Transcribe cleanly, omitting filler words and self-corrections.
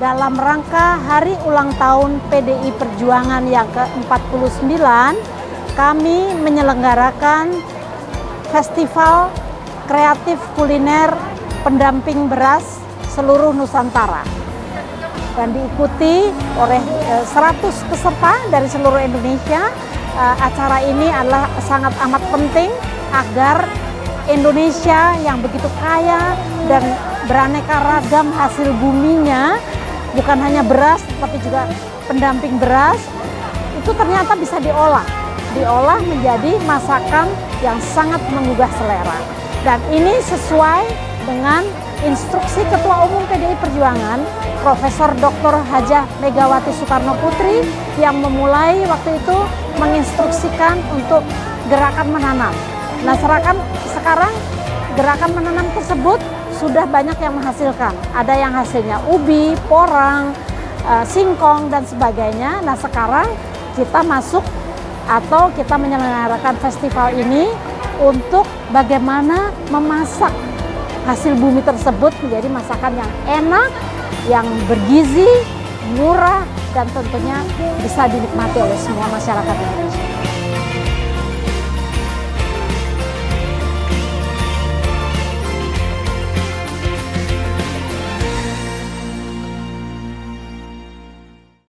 dalam rangka hari ulang tahun PDI Perjuangan yang ke-49, kami menyelenggarakan Festival Kreatif Kuliner Pendamping Beras seluruh Nusantara. Dan diikuti oleh 100 peserta dari seluruh Indonesia. Acara ini adalah sangat amat penting agar Indonesia yang begitu kaya dan beraneka ragam hasil buminya, bukan hanya beras tapi juga pendamping beras, itu ternyata bisa diolah menjadi masakan yang sangat menggugah selera. Dan ini sesuai dengan instruksi Ketua Umum PDI Perjuangan Profesor Dr. Hajah Megawati Soekarno Putri yang memulai waktu itu menginstruksikan untuk gerakan menanam. Nah, sekarang gerakan menanam tersebut sudah banyak yang menghasilkan. Ada yang hasilnya ubi, porang, singkong, dan sebagainya. Nah, sekarang kita masuk atau kita menyelenggarakan festival ini untuk bagaimana memasak hasil bumi tersebut menjadi masakan yang enak, yang bergizi, murah, dan tentunya bisa dinikmati oleh semua masyarakat Indonesia.